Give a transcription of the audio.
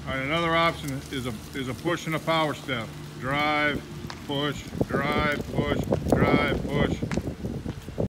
All right, another option is a push and a power step. Drive, push, drive,